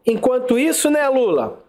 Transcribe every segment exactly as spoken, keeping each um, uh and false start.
enquanto isso, né, Lula?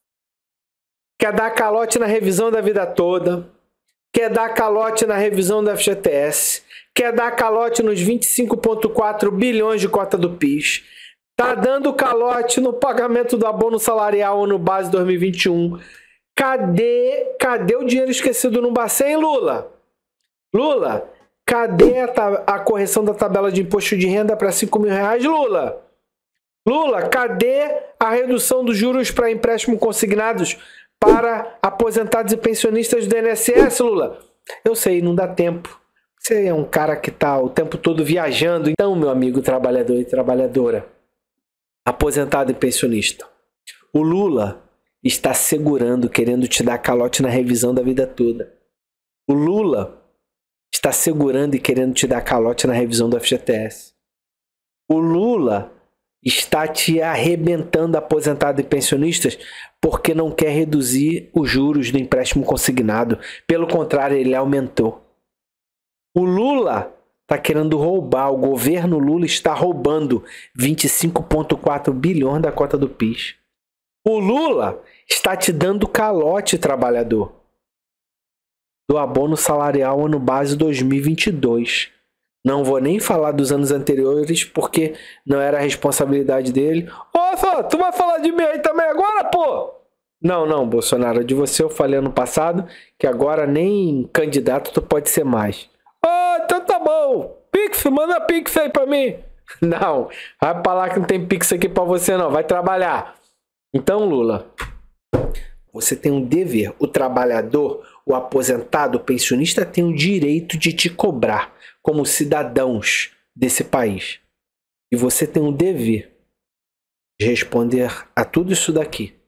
Quer dar calote na revisão da vida toda, quer dar calote na revisão do F G T S, quer dar calote nos vinte e cinco vírgula quatro bilhões de cota do P I S, tá dando calote no pagamento do abono salarial ano base dois mil e vinte e um. Cadê, cadê o dinheiro esquecido no Bacen, Lula? Lula, cadê a, a correção da tabela de imposto de renda para cinco mil reais, Lula? Lula, cadê a redução dos juros para empréstimo consignados para aposentados e pensionistas do I N S S, Lula? Eu sei, não dá tempo. Você é um cara que está o tempo todo viajando. Então, meu amigo trabalhador e trabalhadora, aposentado e pensionista, o Lula está segurando, querendo te dar calote na revisão da vida toda. O Lula está segurando e querendo te dar calote na revisão do F G T S. O Lula está te arrebentando, aposentado e pensionistas, porque não quer reduzir os juros do empréstimo consignado. Pelo contrário, ele aumentou. O Lula está querendo roubar, o governo Lula está roubando vinte e cinco vírgula quatro bilhões da cota do P I S. O Lula está te dando calote, trabalhador, do abono salarial ano base dois mil e vinte e dois. Não vou nem falar dos anos anteriores, porque não era a responsabilidade dele. Ô, só, tu vai falar de mim aí também agora, pô? Não, não, Bolsonaro, de você eu falei ano passado, que agora nem candidato tu pode ser mais. Ô, então tá bom. Pix, manda Pix aí pra mim. Não, vai pra lá que não tem Pix aqui pra você não, vai trabalhar. Então, Lula, você tem um dever. O trabalhador, o aposentado, o pensionista tem o direito de te cobrar como cidadãos desse país. E você tem um dever de responder a tudo isso daqui.